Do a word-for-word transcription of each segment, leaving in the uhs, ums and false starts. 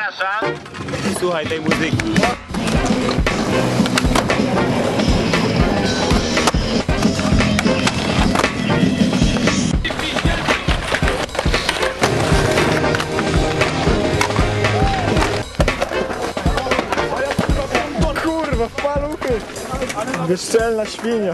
Zapraszam. Słuchaj tej muzyki. Kurwa, w paluchy! Bezczelna świnia.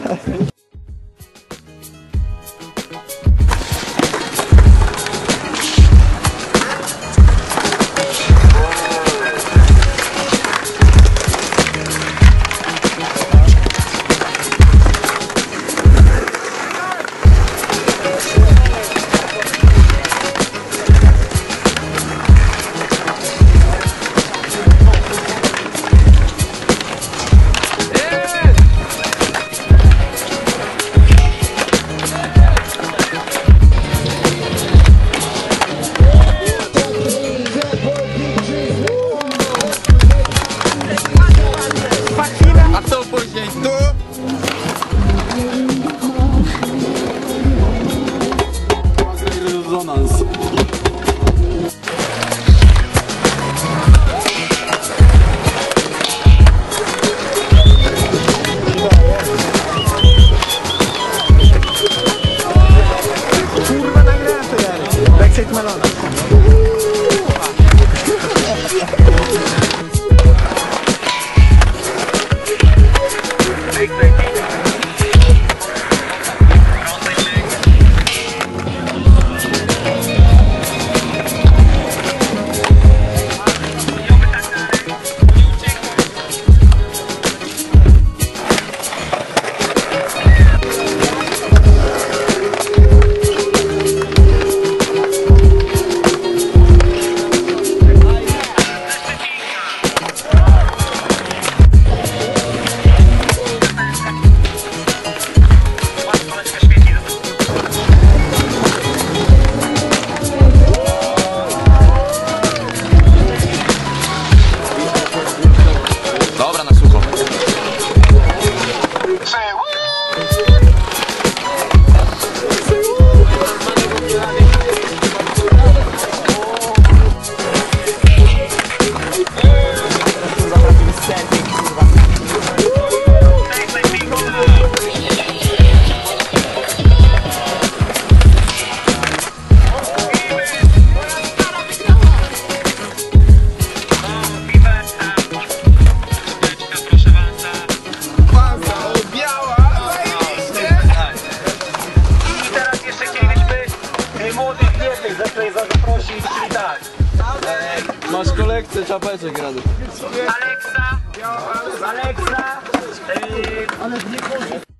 Masz kolekcję czapeczek, Rady. Aleksa! Aleksa! Yy...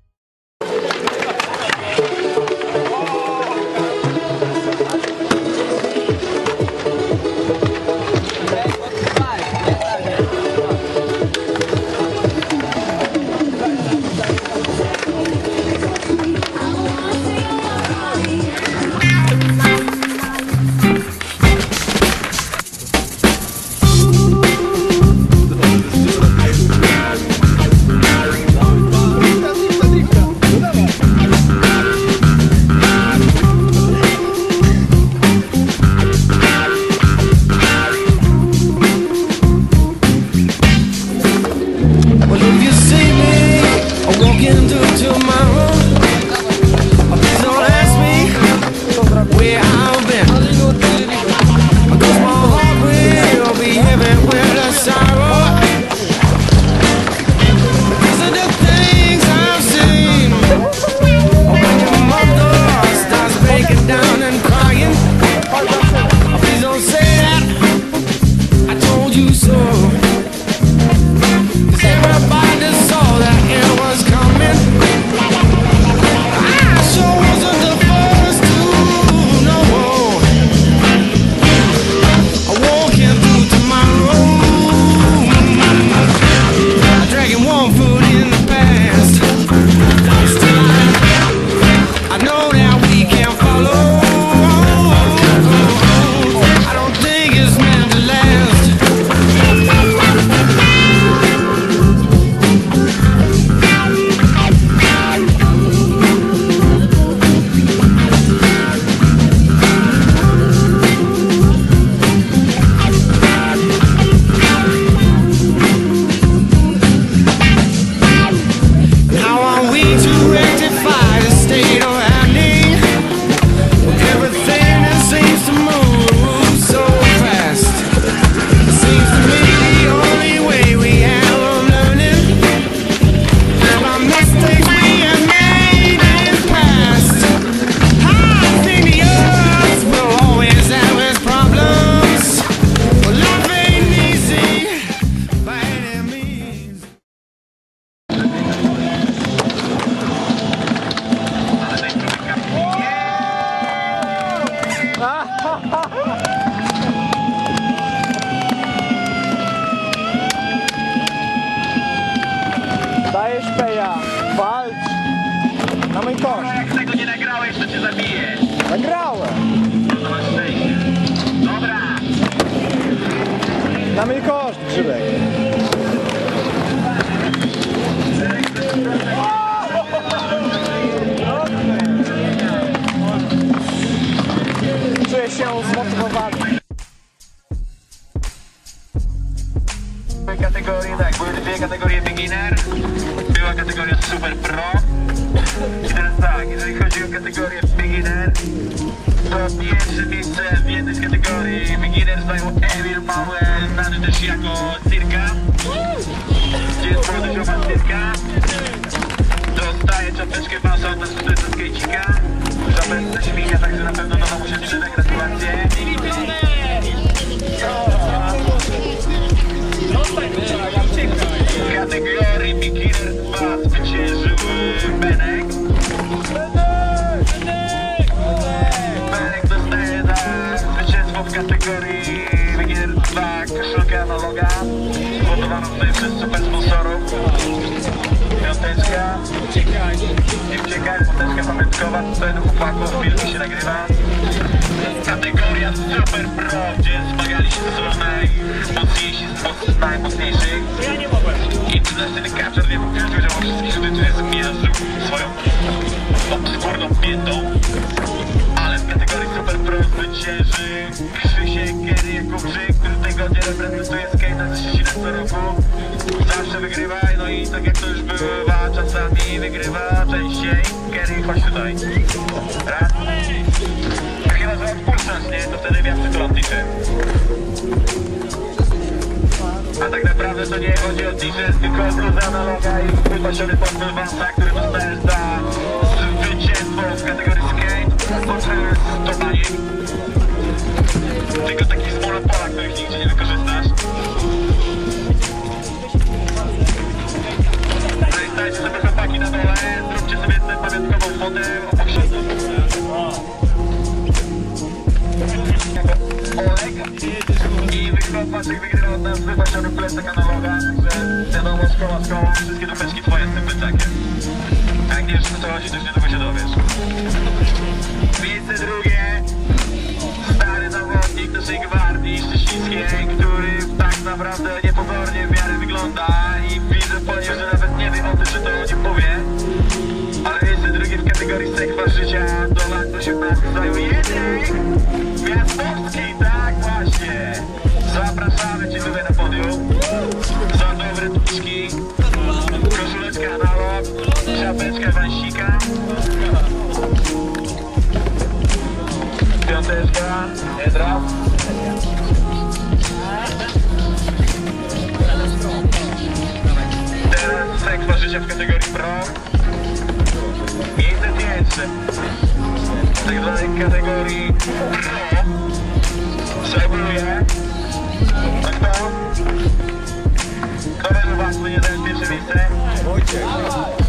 zmotywowany. Kategorie, tak, były dwie kategorie beginner, była kategoria super pro. I teraz tak, jeżeli chodzi o kategorię beginner, to pierwsze miejsce w jednej z kategorii beginner zajął Emil Mauer, znany też jako Cirka. Gdzie jest młody ziomal Cirka. Dostaje czapeczkę pasą od studenta skejcika. Czapeczka świnia, także na pewno do domu się przyda. Gratulacje. W kategorii beginner dwa zwyciężył Benek. Benek dostaje za zwycięstwo w kategorii beginner dwa koszulkę analoga, zbudowaną tutaj przez super sponsorów. Piąteczka. Nie uciekaj, piąteczka pamiątkowa, ten chłopaków film się nagrywa. Kategoria super pro, gdzie zmagali się ze sobą najmocniejsi z najmocniejszych. International Catcher nie powiedział, że wszystkich studiów zmierzył swoją obskurną piętą. Ale w kategorii super pro zwycięży Krzysiek Gary Jakubczyk, który tygodnie reprezentuje skate'a ze Szczecina co roku. Zawsze wygrywa, no i tak jak to już bywa, czasami wygrywa częściej. Gary, chodź tutaj. Raz. Chyba, że odpuszczasz, nie? To wtedy wiatr trątniczy. A tak naprawdę to nie chodzi o t-shirt, tylko o bluzę analoga i wypasiony portfel Vansa, który dostajesz za zwycięstwo w kategorii skate. Portfel to tanik. Tylko taki z monopola, których nigdzie nie wykorzystasz. Dajcie sobie chłopaki na dole, zróbcie sobie tę pamiątkową fotę obok siebie. Oleg i wychłopaczek wygrywa od nas wypasiony plecak analoga, także wiadomo, szkoła, szkoła, wszystkie dupeczki twoje z tym plecakiem. Jak nie wiesz, o co chodzi, to już niedługo się dowiesz. Miejsce drugie, stary zawodnik naszej gwardii szczecińskiej, który tak naprawdę niepozornie w miarę wygląda i widzę po nim, że nawet nie wie o tym, że to o nim powie. Ale miejsce drugie w kategorii sekwa życia do lat osiemnastych zajął Jedryk Gwiazdowski, tak właśnie. Zapraszamy Cię tutaj na podium. Za dobre tuczki, koszuleczka analog, czapeczka Wansika. Piąteczka, Jedra. Teraz sekwa życia w kategorii pro. Miejsce pierwsze w tak zwanej kategorii pro. Zajmuje. A kto? Kto będzie was, nie zająć pierwsze miejsce? Wojciech.